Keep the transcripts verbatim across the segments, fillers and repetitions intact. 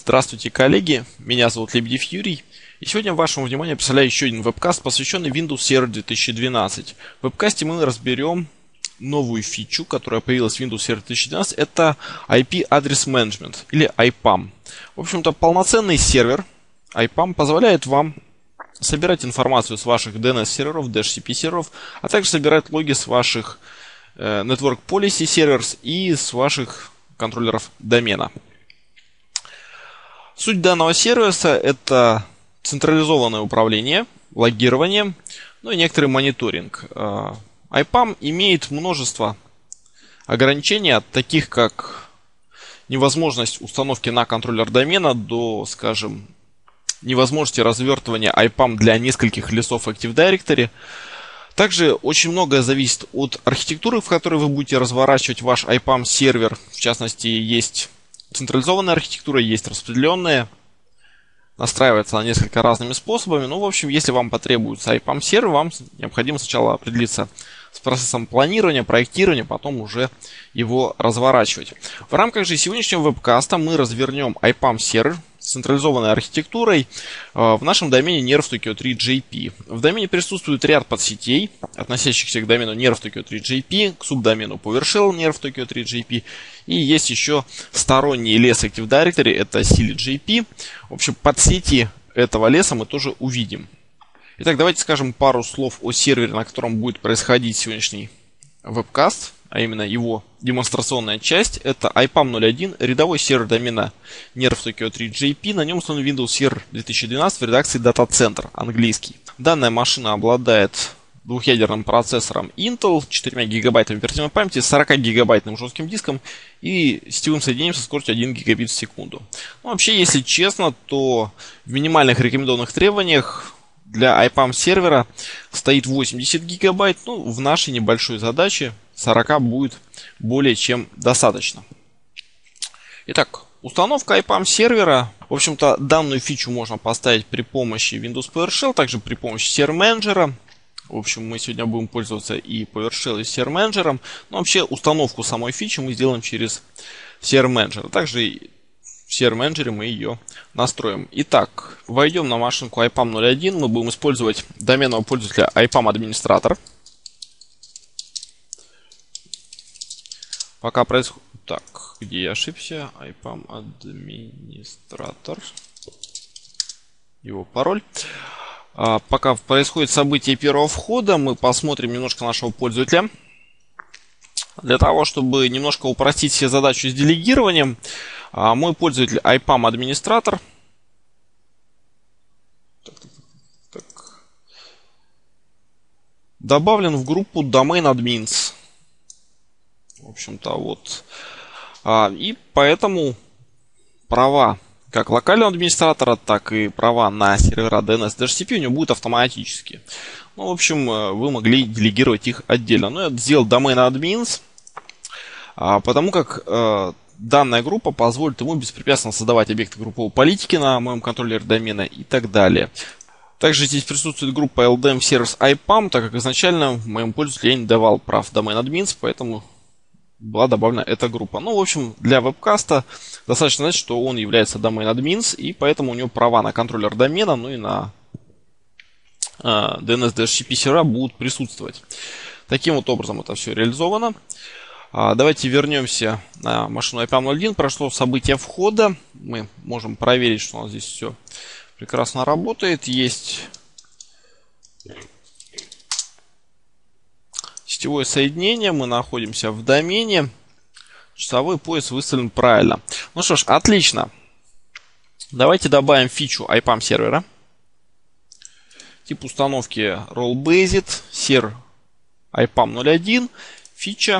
Здравствуйте, коллеги! Меня зовут Лебедев Юрий. И сегодня вашему вниманию я представляю еще один вебкаст, посвященный Windows Server две тысячи двенадцать. В вебкасте мы разберем новую фичу, которая появилась в Windows Server две тысячи двенадцать. Это ай пи Address Management, или ай пам. В общем-то, полноценный сервер ай пам позволяет вам собирать информацию с ваших ди эн эс-серверов, ди эйч си пи-серверов, а также собирать логи с ваших э, Network Policy Servers и с ваших контроллеров домена. Суть данного сервиса – это централизованное управление, логирование, ну и некоторый мониторинг. ай пам имеет множество ограничений, таких как невозможность установки на контроллер домена до, скажем, невозможности развертывания ай пам для нескольких листов Active Directory. Также очень многое зависит от архитектуры, в которой вы будете разворачивать ваш ай пам сервер. В частности, есть централизованная архитектура, есть распределенная. Настраивается она несколько разными способами. Ну, в общем, если вам потребуется ай пам сервер, вам необходимо сначала определиться с процессом планирования, проектирования, потом уже его разворачивать. В рамках же сегодняшнего вебкаста мы развернем ай пам сервер с централизованной архитектурой в нашем домене нерв Токио три джей пи. В домене присутствует ряд подсетей, относящихся к домену нерв Токио три джей пи, к субдомену PowerShell нерв Токио три джей пи. И есть еще сторонний лес Active Directory, это Сили джей пи. В общем, подсети этого леса мы тоже увидим. Итак, давайте скажем пару слов о сервере, на котором будет происходить сегодняшний вебкаст, а именно его демонстрационная часть. Это ай пам ноль один, рядовой сервер домена нерв Токио три джей пи. На нем установлен Windows Server две тысячи двенадцать в редакции Data Center, английский. Данная машина обладает двухъядерным процессором Intel, четырьмя гигабайтами оперативной памяти, сорокагигабайтным жестким диском и сетевым соединением со скоростью один гигабит в секунду. Ну, вообще, если честно, то в минимальных рекомендованных требованиях для ай пам сервера стоит восемьдесят гигабайт. Ну, в нашей небольшой задаче сорок будет более чем достаточно. Итак, установка ай пам сервера. В общем-то, данную фичу можно поставить при помощи Windows PowerShell, также при помощи сервер менеджера. В общем, мы сегодня будем пользоваться и PowerShell, и сервер менеджером. Но вообще, установку самой фичи мы сделаем через сервер менеджер. Также в сервер менеджере мы ее настроим. Итак, войдем на машинку ай пам ноль один. Мы будем использовать доменного пользователя ай пам администратор. Пока происходит... Так, где я ошибся? ай пам администратор. Его пароль. А, пока происходит событие первого входа, мы посмотрим немножко нашего пользователя. Для того, чтобы немножко упростить все задачу с делегированием, а, мой пользователь ай пам администратор. Так, так, так, так. Добавлен в группу Domain Admins. В общем-то, вот. А, и поэтому права как локального администратора, так и права на сервера ди эн эс ди эйч си пи у него будут автоматически. Ну, в общем, вы могли делегировать их отдельно. Но я сделал Domain Admins, а, потому как а, данная группа позволит ему беспрепятственно создавать объекты групповой политики на моем контроллере домена и так далее. Также здесь присутствует группа эл ди эм Servers ай пам, так как изначально моему пользователю я не давал прав Domain Admins, поэтому была добавлена эта группа. Ну, в общем, для вебкаста достаточно знать, что он является Domain Admins, и поэтому у него права на контроллер домена, ну и на э, ди эн эс ди эйч си пи сервера будут присутствовать. Таким вот образом это все реализовано. А, давайте вернемся на машину ай пам ноль один. Прошло событие входа. Мы можем проверить, что у нас здесь все прекрасно работает. Есть сетевое соединение, мы находимся в домене, часовой пояс выставлен правильно. Ну что ж, отлично. Давайте добавим фичу ай пам сервера. Тип установки Role-Based, сервер ай пам ноль один, фича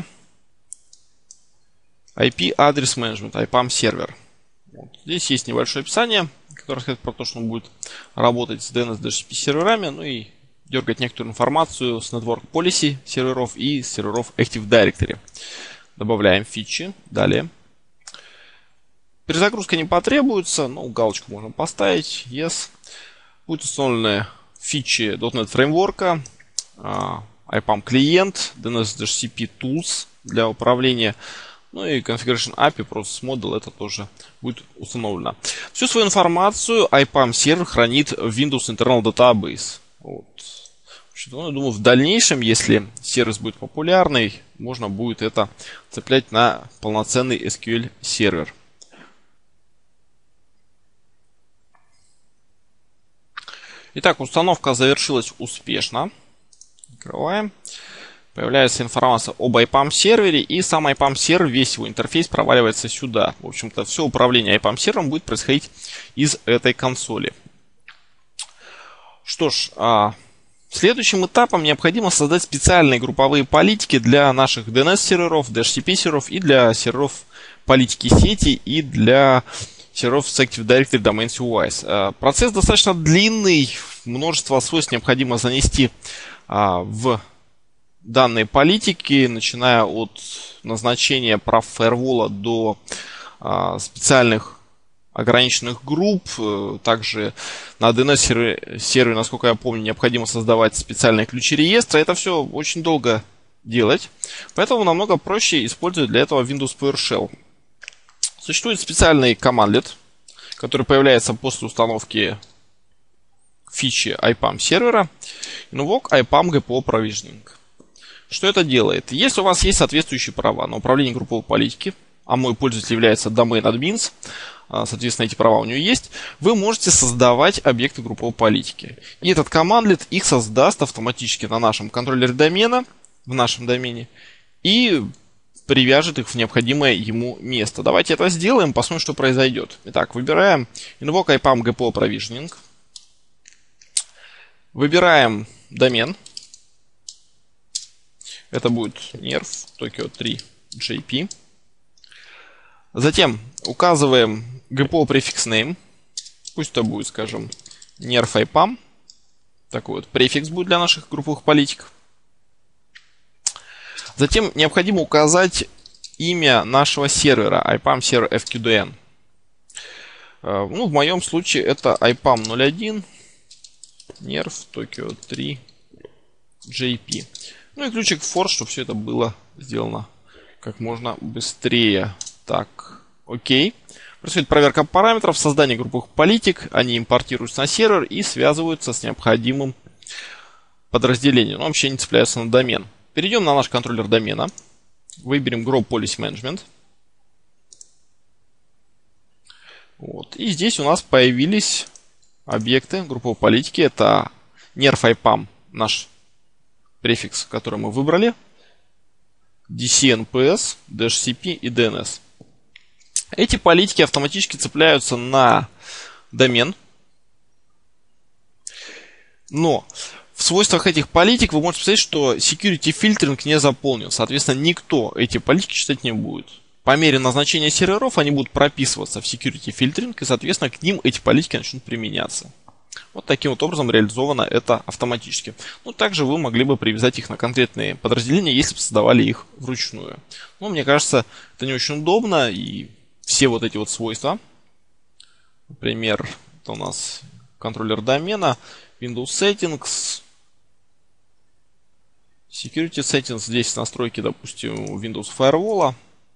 ай пи Address Management, ай пам сервер. Вот. Здесь есть небольшое описание, которое рассказывает про то, что он будет работать с ди эн эс ди эйч си пи серверами, ну и дергать некоторую информацию с Network Policy серверов и серверов Active Directory. Добавляем фичи. Далее. Перезагрузка не потребуется. Ну, галочку можно поставить. Yes. Будут установлены фичи .дот нет фреймворка, ай пам клиент, ди эн эс ди эйч си пи Tools для управления. Ну и Configuration эй пи ай, Process Model, это тоже будет установлено. Всю свою информацию ай пам сервер хранит в Windows Internal Database. Вот. Ну, я думаю, в дальнейшем, если сервис будет популярный, можно будет это цеплять на полноценный эс кью эль сервер. Итак, установка завершилась успешно. Открываем. Появляется информация об ай пам сервере, и сам ай пам сервер, весь его интерфейс проваливается сюда. В общем-то, все управление ай пам сервером будет происходить из этой консоли. Что ж, следующим этапом необходимо создать специальные групповые политики для наших ди эн эс-серверов, ди эйч си пи-серверов и для серверов политики сети и для серверов с Active Directory Domain си ю ай. Процесс достаточно длинный, множество свойств необходимо занести в данные политики, начиная от назначения прав фаервола до специальных ограниченных групп. Также на ди эн эс-сервере, насколько я помню, необходимо создавать специальные ключи реестра. Это все очень долго делать, поэтому намного проще использовать для этого Windows PowerShell. Существует специальный командлет, который появляется после установки фичи ай пам сервера. Invoke ай пам джи пи о Provisioning. Что это делает? Если у вас есть соответствующие права на управление групповой политики, а мой пользователь является Domain Admins, соответственно, эти права у него есть, вы можете создавать объекты групповой политики. И этот командлет их создаст автоматически на нашем контроллере домена, в нашем домене, и привяжет их в необходимое ему место. Давайте это сделаем, посмотрим, что произойдет. Итак, выбираем Invoke ай пам джи пи о Provisioning. Выбираем домен. Это будет нерф Tokyo три джей пи. Затем указываем джи пи о префикс name. Пусть это будет, скажем, нерф ай пам. Такой вот префикс будет для наших групповых политик. Затем необходимо указать имя нашего сервера, ай пам сервер эф кью ди эн. Ну, в моем случае это ай пам ноль один нерф Tokyo три джей пи. Ну и ключик force, чтобы все это было сделано как можно быстрее. Так, окей. Происходит проверка параметров, создание групповых политик. Они импортируются на сервер и связываются с необходимым подразделением. Но вообще не цепляются на домен. Перейдем на наш контроллер домена. Выберем Group Policy Management. Вот. И здесь у нас появились объекты групповой политики. Это нерф ай пам, наш префикс, который мы выбрали. ди си эн пи эс, ди эйч си пи и ди эн эс. Эти политики автоматически цепляются на домен. Но в свойствах этих политик вы можете посмотреть, что security filtering не заполнен. Соответственно, никто эти политики читать не будет. По мере назначения серверов они будут прописываться в security filtering, и, соответственно, к ним эти политики начнут применяться. Вот таким вот образом реализовано это автоматически. Ну, также вы могли бы привязать их на конкретные подразделения, если бы создавали их вручную. Но мне кажется, это не очень удобно, и все вот эти вот свойства, например, это у нас контроллер домена, Windows Settings, Security Settings, здесь настройки, допустим, Windows Firewall,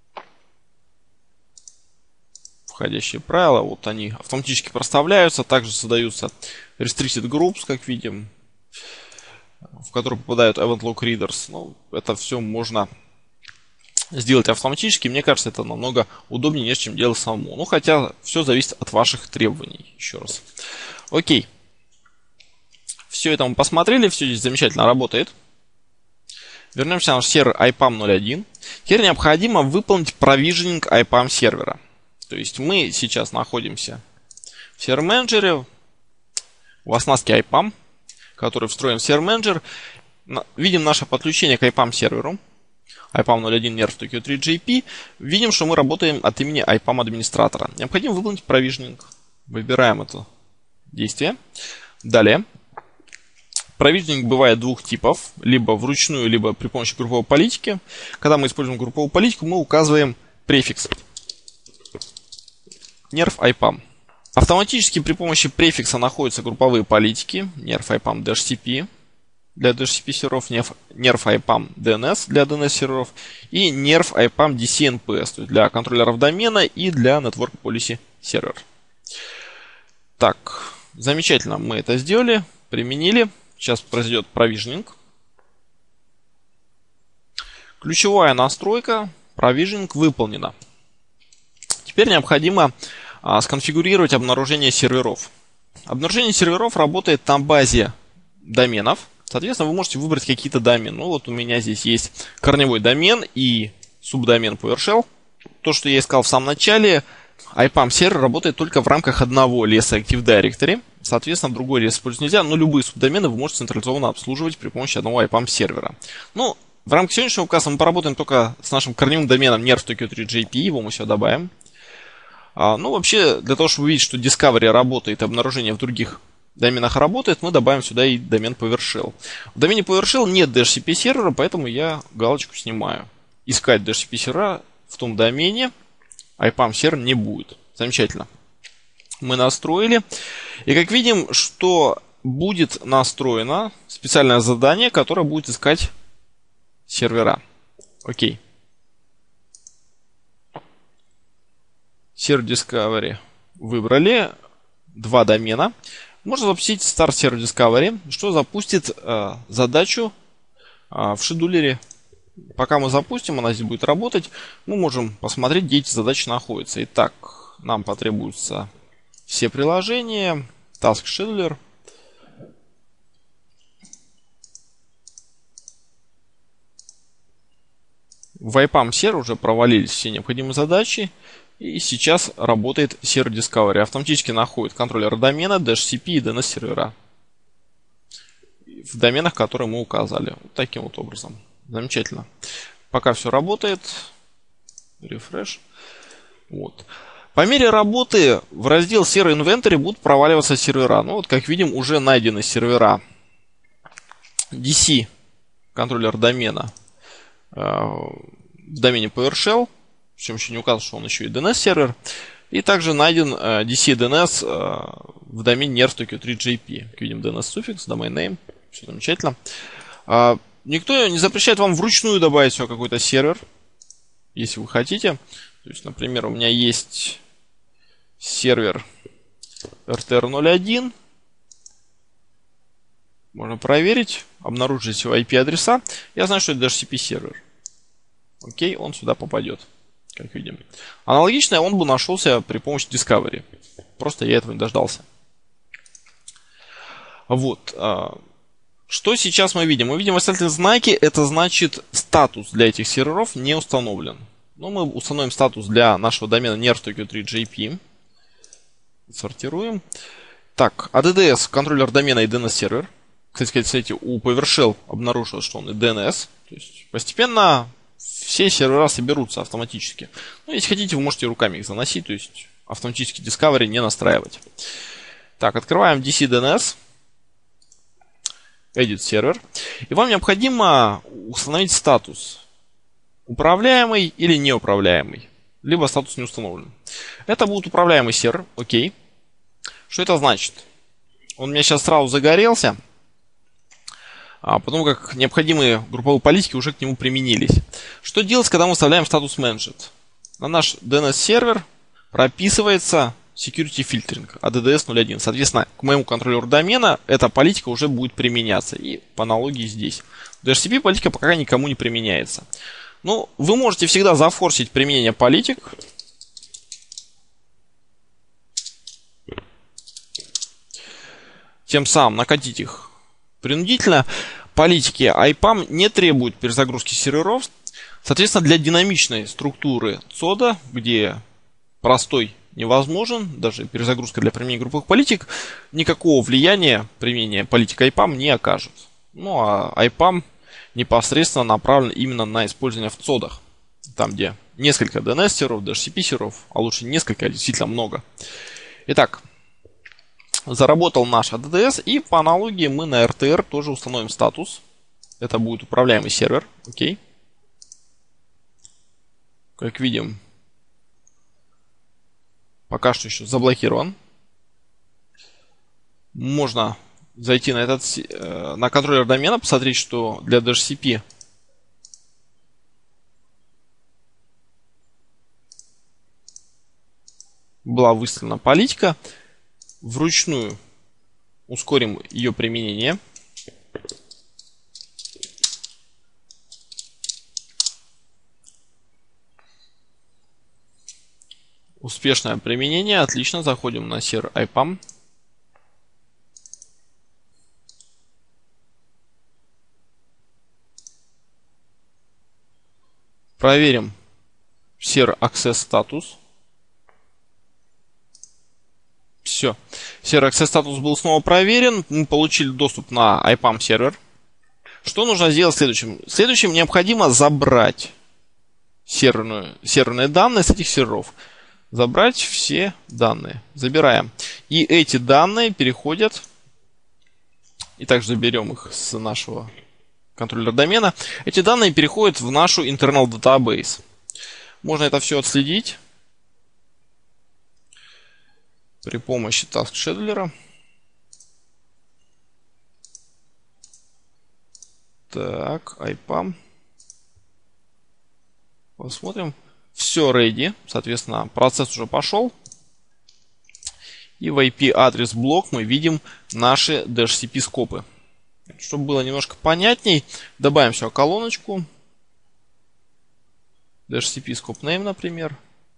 входящие правила, вот они автоматически проставляются, также создаются Restricted Groups, как видим, в которые попадают Event Log Readers. Ну, это все можно сделать автоматически. Мне кажется, это намного удобнее, нежели чем делать самому. Ну, хотя все зависит от ваших требований. Еще раз. Окей. Все это мы посмотрели, все здесь замечательно работает. Вернемся на наш сервер ай пам ноль один. Теперь необходимо выполнить провиженинг ай пам сервера. То есть мы сейчас находимся в сервер менеджере, в оснастке ай пам, который встроен в сервер менеджер. Видим наше подключение к ай пам серверу. ай пам ноль один нерф Tokyo три джей пи. Видим, что мы работаем от имени ай пам администратора. Необходимо выполнить провиженинг. Выбираем это действие. Далее. Провиженинг бывает двух типов. Либо вручную, либо при помощи групповой политики. Когда мы используем групповую политику, мы указываем префикс нерф ай пам. Автоматически при помощи префикса находятся групповые политики. нерф ай пам ди эйч си пи. для ди эйч си пи серверов, Nerf IPAM ди эн эс для ди эн эс серверов и Nerf IPAM ди си эн пи эс, то есть для контроллеров домена и для Network Policy Server. Так, замечательно, мы это сделали, применили. Сейчас произойдет провижнинг. Ключевая настройка провижнинг выполнена. Теперь необходимо а, сконфигурировать обнаружение серверов. Обнаружение серверов работает на базе доменов. Соответственно, вы можете выбрать какие-то домены. Ну вот у меня здесь есть корневой домен и субдомен PowerShell. То, что я искал в самом начале, IPAM сервер работает только в рамках одного леса Active Directory. Соответственно, другой лес использовать нельзя, но любые субдомены вы можете централизованно обслуживать при помощи одного IPAM сервера. Ну, в рамках сегодняшнего указа мы поработаем только с нашим корневым доменом Nerf Tokyo три джей пи, его мы сюда добавим. А, ну, вообще, для того, чтобы увидеть, что Discovery работает, обнаружение в других доменах работает, мы добавим сюда и домен PowerShell. В домене PowerShell нет ди эйч си пи сервера, поэтому я галочку снимаю. Искать ди эйч си пи сервера в том домене IPAM сервер не будет. Замечательно. Мы настроили. И как видим, что будет настроено специальное задание, которое будет искать сервера. Окей. Сервер Discovery выбрали. Два домена. Можно запустить Start Server Discovery, что запустит э, задачу э, в шедулере. Пока мы запустим, она здесь будет работать. Мы можем посмотреть, где эти задачи находятся. Итак, нам потребуются все приложения. Task Scheduler. В IPAM сервер уже провалились все необходимые задачи. И сейчас работает сервер Discovery. Автоматически находит контроллер домена, ди эйч си пи и ди эн эс сервера. В доменах, которые мы указали. Вот таким вот образом. Замечательно. Пока все работает. Refresh. Вот. По мере работы в раздел Server Inventory будут проваливаться сервера. Ну вот, как видим, уже найдены сервера ди си, контроллер домена, в домене PowerShell. Причем еще не указано, что он еще и ди эн эс сервер. И также найден ди си ди эн эс в домене Nerf Tokyo три джей пи. Как видим, ди эн эс суффикс, domain name. Все замечательно. Никто не запрещает вам вручную добавить сюда какой-то сервер, если вы хотите. То есть, например, у меня есть сервер эр ти эр ноль один. Можно проверить, обнаружить его ай пи-адреса. Я знаю, что это ди эйч си пи сервер. Окей, он сюда попадет, как видим. Аналогично он бы нашелся при помощи Discovery. Просто я этого не дождался. Вот. Что сейчас мы видим? Мы видим восклицательные знаки. Это значит, статус для этих серверов не установлен. Но мы установим статус для нашего домена Nerf Tokyo три джей пи. Сортируем. Так, эй ди ди эс, контроллер домена и ди эн эс сервер. Кстати, кстати, у PowerShell обнаружилось, что он и ди эн эс. То есть постепенно все сервера соберутся автоматически. Ну, если хотите, вы можете руками их заносить, то есть автоматически Discovery не настраивать. Так, открываем ди си ди эн эс. Edit сервер. И вам необходимо установить статус. Управляемый или неуправляемый. Либо статус не установлен. Это будет управляемый сервер. Окей. Что это значит? Он у меня сейчас сразу загорелся. А потому как необходимые групповые политики уже к нему применились. Что делать, когда мы вставляем статус Managed? На наш ди эн эс сервер прописывается Security Filtering эй ди ди эс ноль один. Соответственно, к моему контроллеру домена эта политика уже будет применяться. И по аналогии здесь. ди эйч си пи политика пока никому не применяется. Ну, вы можете всегда зафорсить применение политик. Тем самым накатить их принудительно. Политики IPAM не требуют перезагрузки серверов. Соответственно, для динамичной структуры цода, где простой невозможен, даже перезагрузка для применения групповых политик, никакого влияния применение политик IPAM не окажет. Ну, а IPAM непосредственно направлен именно на использование в цодах. Там, где несколько ди эн эс серверов, ди эйч си пи серверов, а лучше несколько, а действительно много. Итак, заработал наш эй ди ди эс, и по аналогии мы на эр ти эр тоже установим статус. Это будет управляемый сервер. Окей. Как видим, пока что еще заблокирован. Можно зайти на этот на контроллер домена, посмотреть, что для ди эйч си пи была выставлена политика. Вручную ускорим ее применение. Успешное применение. Отлично. Заходим на сервер ай пам. Проверим сервер Access Status. Все. Сервер Access Status был снова проверен. Мы получили доступ на ай пам сервер. Что нужно сделать следующим? Следующим необходимо забрать серверную, серверные данные с этих серверов. Забрать все данные. Забираем. И эти данные переходят. И также заберем их с нашего контроллера домена. Эти данные переходят в нашу internal database. Можно это все отследить при помощи Task Scheduler. Так, ай пам. Посмотрим. Все ready. Соответственно, процесс уже пошел. И в ай пи-адрес блок мы видим наши ди эйч си пи скопы. Чтобы было немножко понятней, добавим сюда колоночку. ди эйч си пи scope name, например.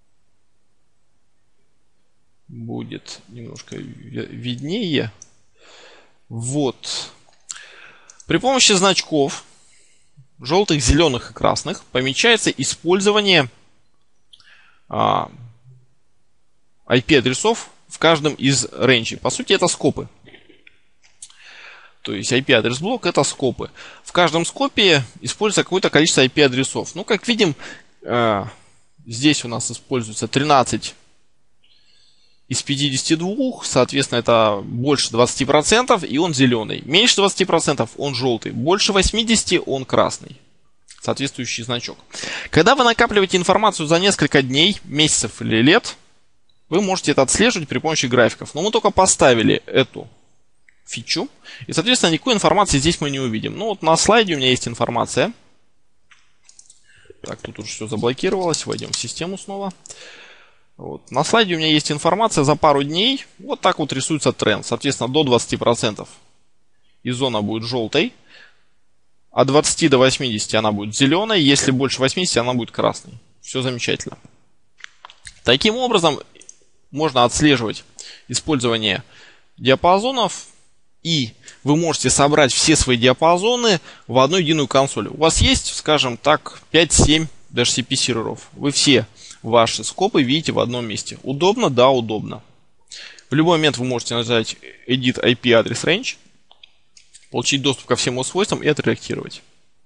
Будет немножко виднее. Вот. При помощи значков желтых, зеленых и красных помечается использование а, ай пи-адресов в каждом из рейнджей. По сути, это скопы. То есть ай пи-адрес блок это скопы. В каждом скопе используется какое-то количество ай пи-адресов. Ну, как видим, э, здесь у нас используется тринадцать из пятидесяти двух. Соответственно, это больше двадцати процентов, и он зеленый. Меньше двадцати процентов он желтый. Больше восьмидесяти процентов он красный. Соответствующий значок. Когда вы накапливаете информацию за несколько дней, месяцев или лет, вы можете это отслеживать при помощи графиков. Но мы только поставили эту фичу. И, соответственно, никакой информации здесь мы не увидим. Ну, вот на слайде у меня есть информация. Так, тут уже все заблокировалось. Войдем в систему снова. Вот. На слайде у меня есть информация за пару дней. Вот так вот рисуется тренд. Соответственно, до двадцати процентов и зона будет желтой. От двадцати до восьмидесяти она будет зеленой. Если больше восьмидесяти, она будет красной. Все замечательно. Таким образом, можно отслеживать использование диапазонов. И вы можете собрать все свои диапазоны в одну единую консоль. У вас есть, скажем так, пять-семь ди эйч си пи серверов. Вы все ваши скопы видите в одном месте. Удобно? Да, удобно. В любой момент вы можете нажать Edit ай пи Address Range, получить доступ ко всем его свойствам и отредактировать.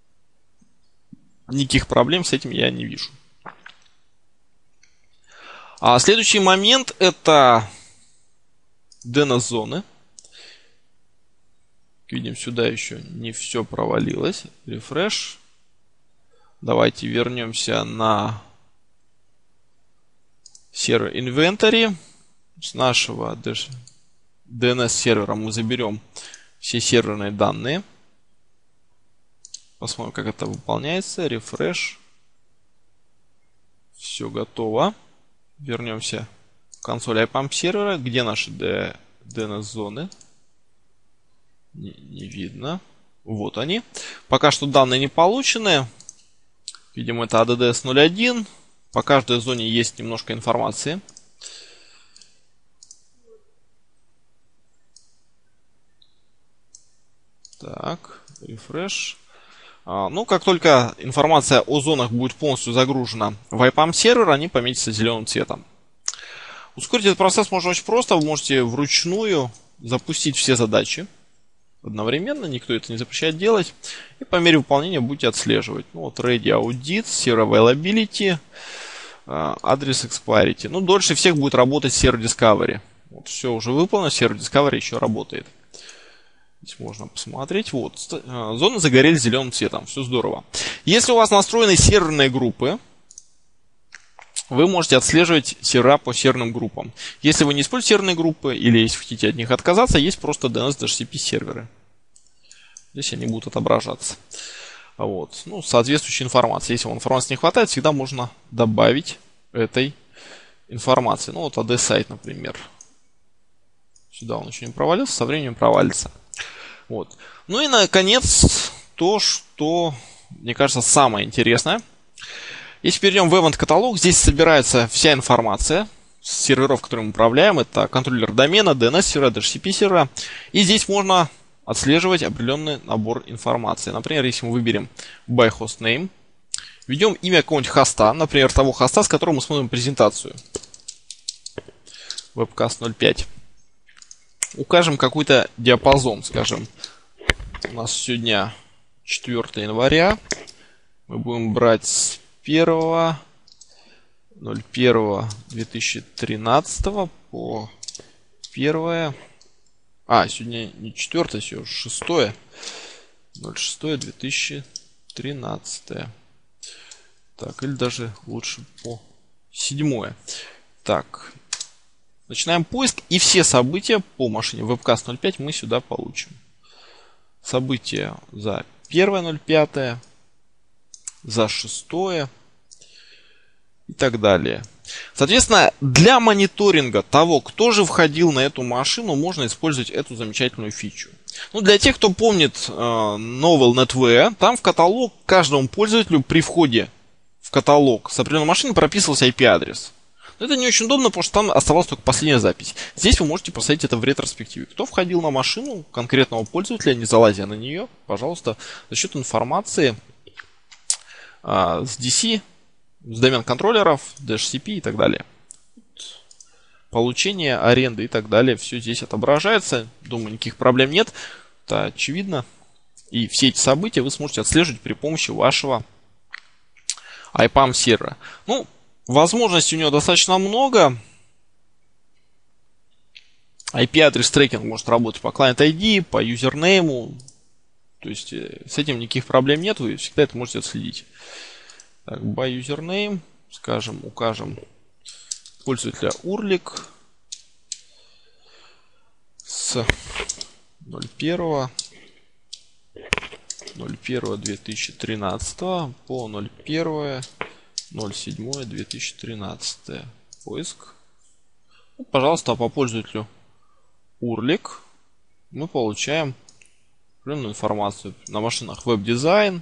Никаких проблем с этим я не вижу. А следующий момент это ди эн эс-зоны. Видим, сюда еще не все провалилось. Refresh. Давайте вернемся на сервер Inventory. С нашего ди эн эс сервера мы заберем все серверные данные. Посмотрим, как это выполняется. Refresh. Все готово. Вернемся в консоль ай пам сервера. Где наши ди эн эс-зоны? Не, не видно. Вот они. Пока что данные не получены. Видим, это эй ди ди эс ноль один. По каждой зоне есть немножко информации. Так, refresh. А, ну, как только информация о зонах будет полностью загружена в ай пам сервер, они пометятся зеленым цветом. Ускорить этот процесс можно очень просто. Вы можете вручную запустить все задачи одновременно, никто это не запрещает делать. И по мере выполнения будете отслеживать. Ну, вот Ready Audit, Server Availability, адрес Expiry. Ну, дольше всех будет работать Server Discovery. Вот все уже выполнено, Server Discovery еще работает. Здесь можно посмотреть. Вот, зоны загорелись зеленым цветом. Все здорово. Если у вас настроены серверные группы, вы можете отслеживать сервера по серверным группам. Если вы не используете серверные группы, или если хотите от них отказаться, есть просто ди эн эс ди эйч си пи серверы. Здесь они будут отображаться. Вот. Ну, соответствующая информация. Если вам информации не хватает, всегда можно добавить этой информации. Ну, вот эй ди сайт, например. Сюда он еще не провалился, со временем провалится. Вот. Ну и, наконец, то, что, мне кажется, самое интересное. Если перейдем в Event каталог, здесь собирается вся информация с серверов, которыми мы управляем. Это контроллер домена, ди эн эс сервера, ди эйч си пи сервера. И здесь можно отслеживать определенный набор информации. Например, если мы выберем by hostname, введем имя какого-нибудь хоста, например, того хоста, с которым мы смотрим презентацию. Webcast ноль пять. Укажем какой-то диапазон, скажем, у нас сегодня четвёртое января. Мы будем брать с первого ноль первого две тысячи тринадцатого по первое. А, сегодня не четвёртое, сегодня шестое. ноль шестое две тысячи тринадцатое. Так, или даже лучше по седьмое. Так. Начинаем поиск, и все события по машине Webcast ноль пять мы сюда получим. События за первое ноль пятое, за шестое и так далее. Соответственно, для мониторинга того, кто же входил на эту машину, можно использовать эту замечательную фичу. Ну, для тех, кто помнит э, Novel NetWare, там в каталог каждому пользователю при входе в каталог с определенной машины прописывался ай пи-адрес. Это не очень удобно, потому что там оставалась только последняя запись. Здесь вы можете посмотреть это в ретроспективе. Кто входил на машину конкретного пользователя, не залазя на нее, пожалуйста, за счет информации а, с ди си, с домен-контроллеров, ди эйч си пи и так далее. Получение, аренды и так далее. Все здесь отображается. Думаю, никаких проблем нет. Это очевидно. И все эти события вы сможете отслеживать при помощи вашего ай пам сервера. Ну, возможностей у него достаточно много. ай пи-адрес трекинг может работать по client ай ди, по юзернейму. То есть с этим никаких проблем нет, вы всегда это можете отследить. Так, by username, скажем, укажем пользователя урлик с ноль первого ноль первого две тысячи тринадцатого по ноль первое ноль седьмое две тысячи тринадцатое. Поиск. Ну, пожалуйста, по пользователю урлик мы получаем определенную информацию. На машинах веб-дизайн,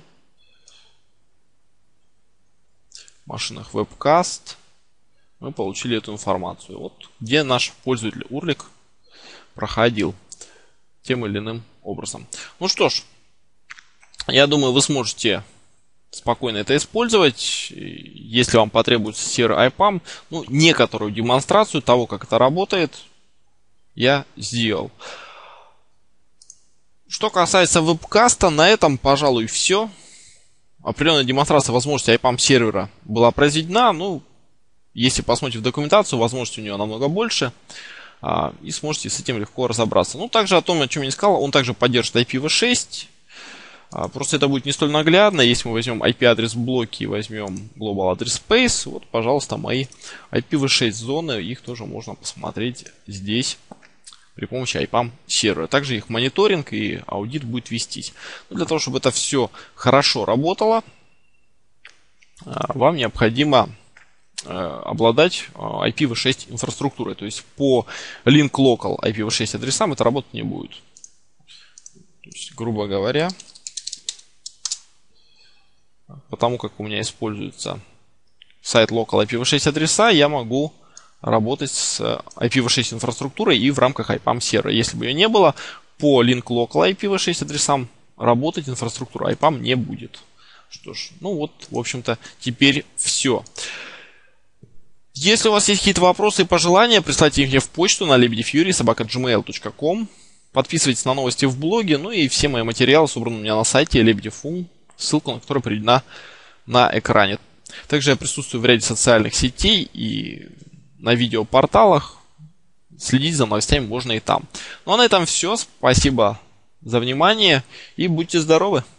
машинах вебкаст мы получили эту информацию. Вот где наш пользователь урлик проходил тем или иным образом. Ну что ж, я думаю, вы сможете спокойно это использовать. Если вам потребуется сервер ай пам, ну, некоторую демонстрацию того, как это работает, я сделал. Что касается вебкаста, на этом, пожалуй, все. Определенная демонстрация возможности ай пам сервера была произведена. Ну, если посмотрите в документацию, возможностей у нее намного больше. И сможете с этим легко разобраться. Ну, также о том, о чем я не сказал, он также поддерживает ай пи ви шесть. Просто это будет не столь наглядно. Если мы возьмем ай пи-адрес блоки и возьмем Global Address Space, вот, пожалуйста, мои ай пи ви шесть зоны, их тоже можно посмотреть здесь при помощи ай пам сервера. Также их мониторинг и аудит будет вестись. Но для того, чтобы это все хорошо работало, вам необходимо обладать ай пи ви шесть инфраструктурой. То есть по link local ай пи ви шесть адресам это работать не будет. То есть, грубо говоря, потому как у меня используется сайт local ай пи ви шесть адреса, я могу работать с ай пи ви шесть инфраструктурой и в рамках ай пам сервера. Если бы ее не было, по link local ай пи ви шесть адресам работать инфраструктура ай пам не будет. Что ж, ну вот, в общем-то, теперь все. Если у вас есть какие-то вопросы и пожелания, присылайте их мне в почту на лебедев юрий собака джи мейл точка ком. Подписывайтесь на новости в блоге, ну и все мои материалы собраны у меня на сайте лебедев точка ум, ссылка на которую приведена на экране. Также я присутствую в ряде социальных сетей и на видеопорталах. Следить за новостями можно и там. Ну а на этом все. Спасибо за внимание и будьте здоровы!